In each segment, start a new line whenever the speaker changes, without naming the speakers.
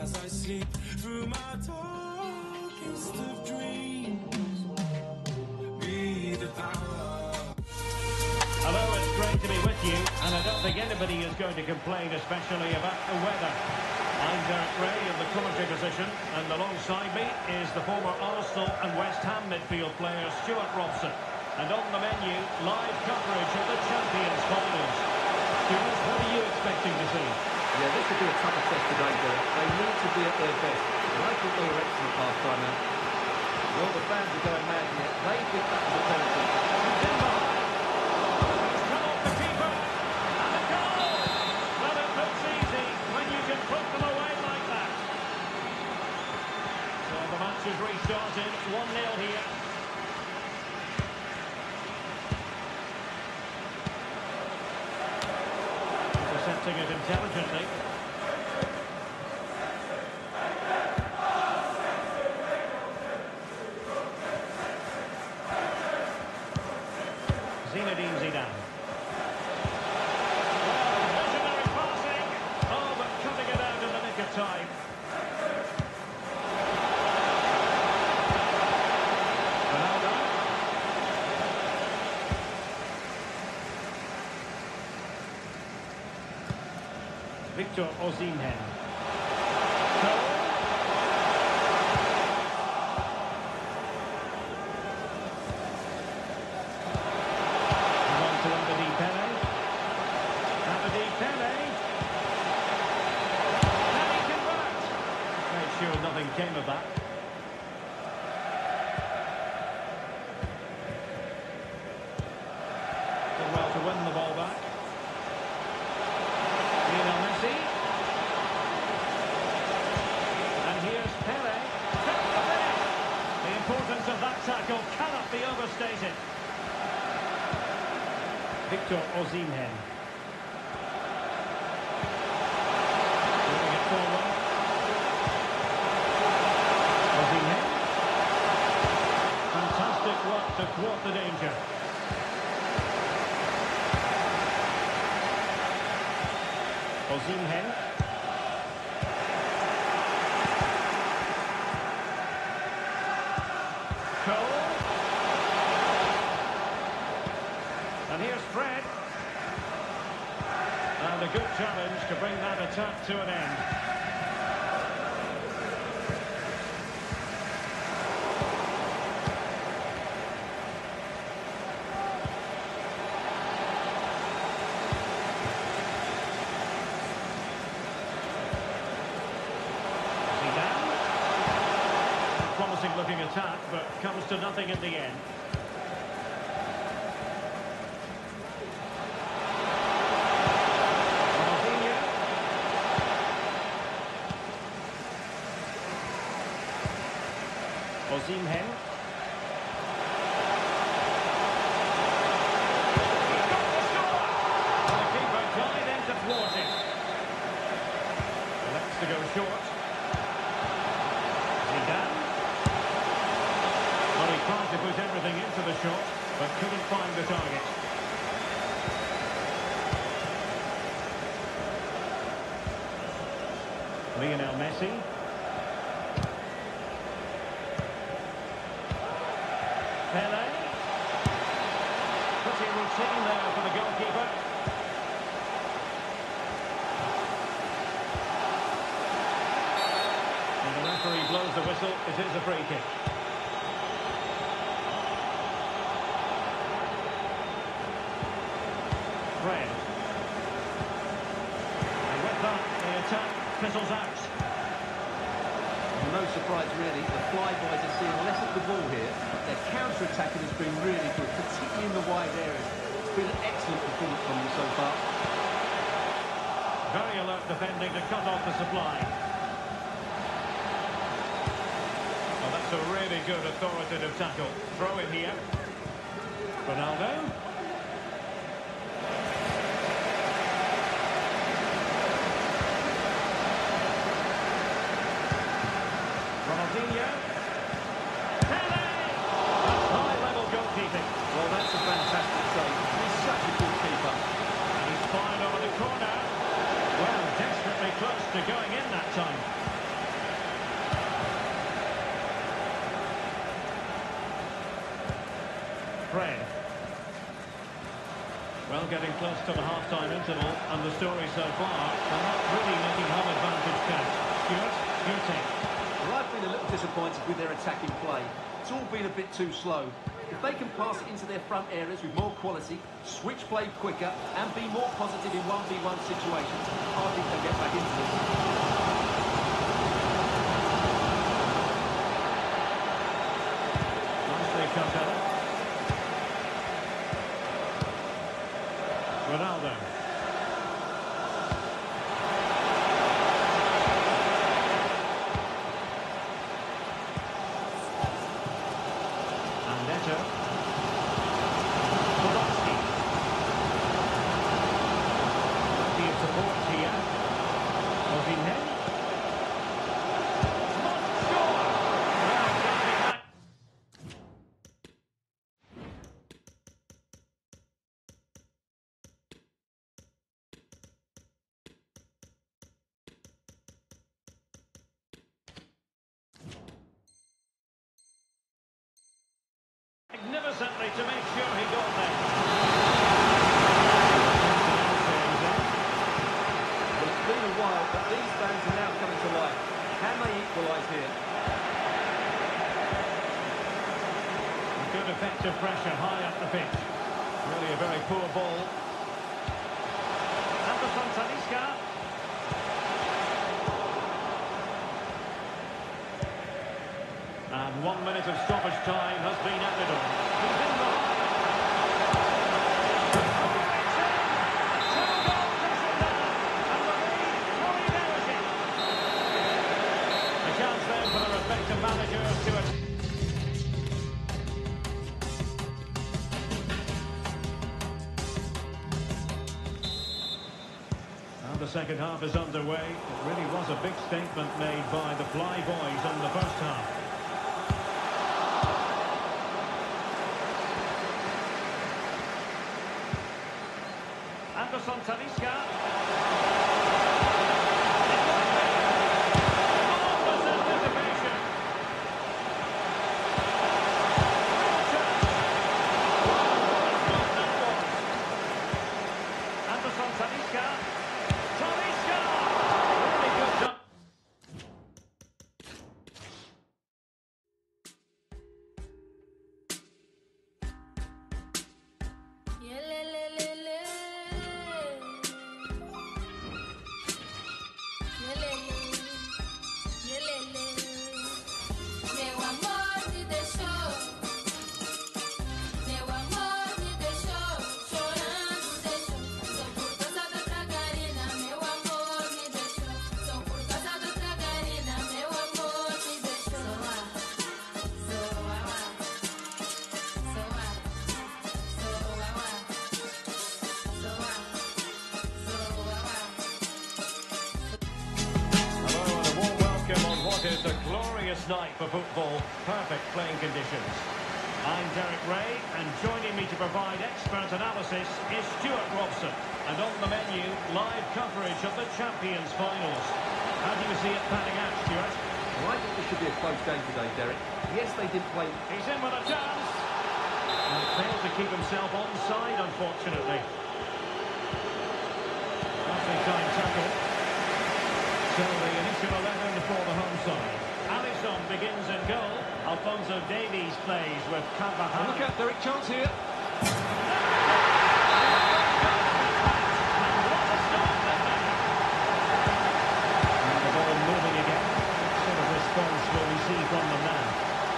as I sleep through my darkest of dreams. Be the power.
Hello, it's great to be with you, and I don't think anybody is going to complain, especially about the weather. I'm Derek Ray in the commentary position, and alongside me is the former Arsenal and West Ham midfield player Stuart Robson. And on the menu, live coverage of the Champions Finals. Stuart, what are you expecting to see?
Yeah, this will be a tougher test today, Derek. They need to be at their best. And I thought they were excellent last time out. Well, the fans are going mad here. They think that was a penalty.
He's in behind. Come off the keeper. And a goal! Well, it looks easy when you can put them away like that. So the match is restarted. 1-0 here. Intercepting it intelligently. Zinedine Zidane. Visionary passing. Oh, but cutting it out in the nick of time. Ronaldo. Victor Osimhen. Sure, nothing came of that. Did well to win the ball back. Lionel Messi. And here's Pele. Fit for finish. The importance of that tackle cannot be overstated. Victor Osimhen. Moving it forward. Fantastic work to thwart the danger. Osimhen. Cole. And here's Fred. And a good challenge to bring that attack to an end. Looking attack, but comes to nothing in the end. Ronaldinho. Osimhen. He's got the score! And the keeper dived in to thwart it. Elects to go short. Zidane. Well, he tried to put everything into the shot, but couldn't find the target. Lionel Messi. Pele. Pretty routine there for the goalkeeper. And the referee blows the whistle. It is a free kick. Fred. And with that, the attack fizzles out.
No surprise, really. The flyboys are seeing less of the ball here. Their counter-attacking has been really good, particularly in the wide areas. It's been an excellent performance from them so far.
Very alert defending to cut off the supply. Well, that's a really good authoritative tackle. Throw in here. Ronaldo. Ronaldinho. Pele! That's high-level goalkeeping.
Well, that's a fantastic save. He's such a good keeper.
And he's fired over the corner. Well, desperately close to going in that time. Fred. Well, getting close to the half-time interval, and the story so far, they're not really making home advantage count. Stuart, your take.
Well, I've been a little disappointed with their attacking play. It's all been a bit too slow. If they can pass it into their front areas with more quality, switch play quicker, and be more positive in 1v1 situations, I think they'll get back into this.
Nicely cut out. Ronaldo. And Neto. Podolski. Plenty of support here. Osimhen. Must score! Well, jumping back. Magnificently to make sure he got there.
Well, it's been a while, but these fans are now coming to life. Can they equalise here?
Good effective pressure high up the pitch. Really a very poor ball. Anderson Talisca. And 1 minute of stoppage time has been added on. He's in the line. A chance then for the respective managers to it. And the second half is underway. It really was a big statement made by the Fly Boys in the first half. Anderson Talisca. Enormous anticipation. Anderson Talisca. Talisca! Really good job. It's a glorious night for football, perfect playing conditions. I'm Derek Ray, and joining me to provide expert analysis is Stuart Robson. And on the menu, live coverage of the Champions Finals. How do you see it panning out, Stuart?
Well, I think this should be a close game today, Derek. Yes, they did play.
He's in with a chance. And failed to keep himself onside, unfortunately. Passing time tackle. So the initial 11 for the home side. Alisson begins in goal. Alphonso Davies plays with Carvajal.
Look out, Derek, chance here.
And the ball moving again. What sort of response will we see from them now?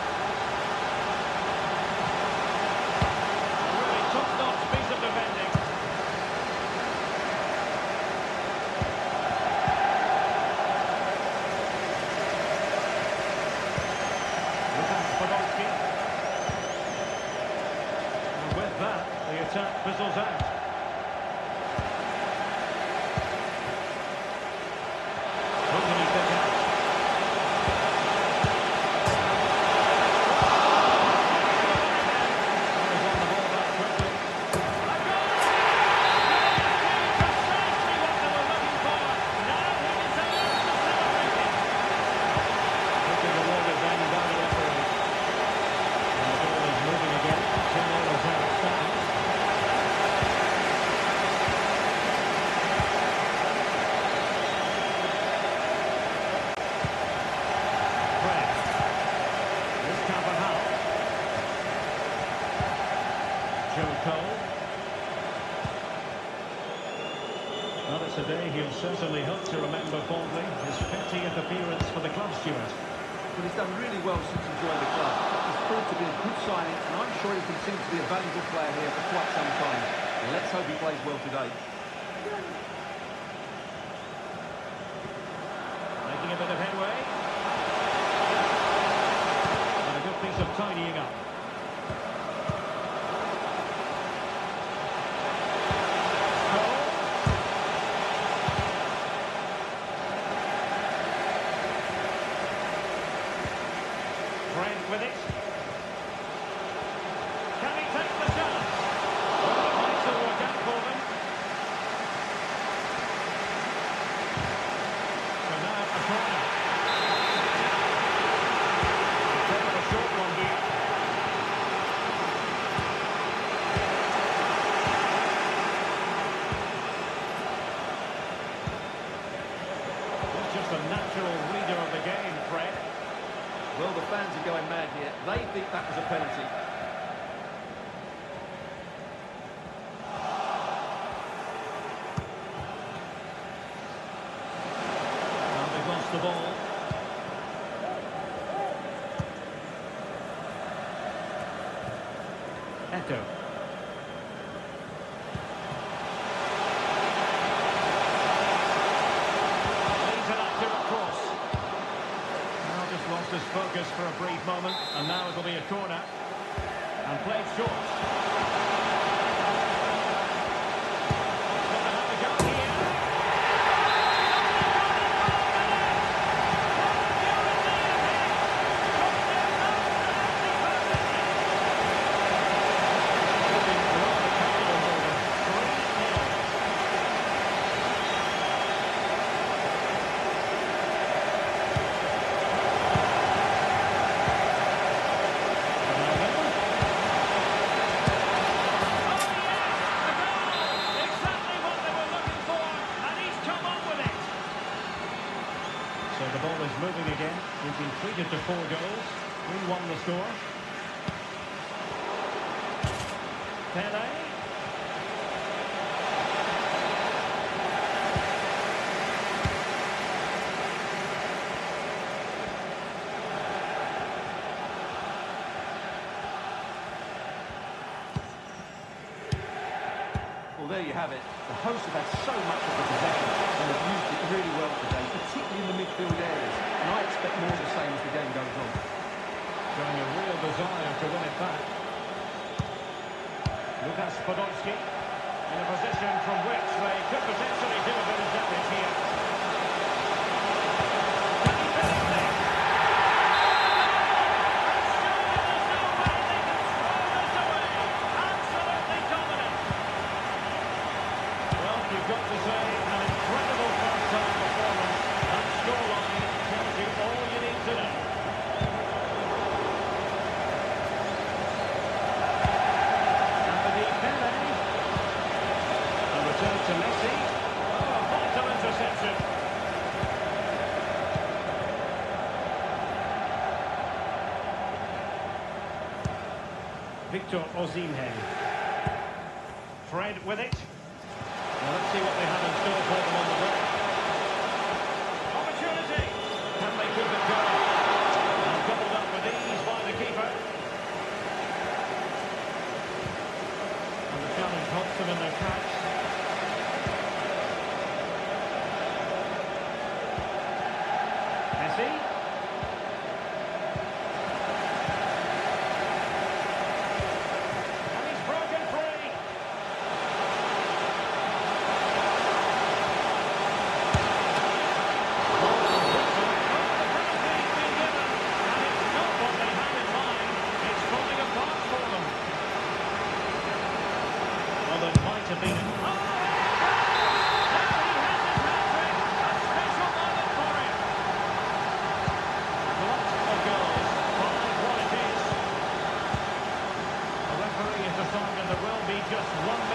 A really top-notch piece of defending. Podolski. And with that, the attack fizzles out. What can he pick out? He's on the ball back quickly. A goal! Precisely what they were looking for. Now he deserves to celebrate it. This is awarded then by the referee. And the ball is moving again. 2-0 is He'll certainly hope to remember fondly his 50th appearance for the club, Stuart.
But he's done really well since he joined the club. He's proved to be a good signing, and I'm sure he'll continue to be a valuable player here for quite some time. And let's hope he plays well today.
Making a bit of headway. And a good piece of tidying up. With it. Can he take the chance? Well, it might still work out for them. So now a corner. Take a short one here. He's just a natural reader of the game, Fred.
Well, the fans are going mad here. They think that was a penalty.
Now they've lost the ball. Eto. Leads an accurate cross. Now just lost his focus for a brief moment, and now it'll be a corner. And played short. Gonna have a go here. So the ball is moving again. We've been treated to 4 goals. 3-1 the score. Pele.
Well, there you have it. The hosts have had so much of the possession and have used it really well today, particularly in the midfield areas. And I expect more of the same as the game goes on.
Showing a real desire to win it back. Lukas Podolski in a position from which they could potentially do a bit of damage here. Can he finish this? Absolutely dominant. Well, you've got to say, an incredible first-time performance. That scoreline tells you all you need to know. Return to Messi. Oh, a vital interception. Victor Osimhen. Fred with it. Well, let's see what they have in store for them on the break. Opportunity. Can they keep it going? And doubled up with ease by the keeper. And the challenge helps them in their tracks. Messi. And he's broken free. Well, there might have been an... Oh! Just one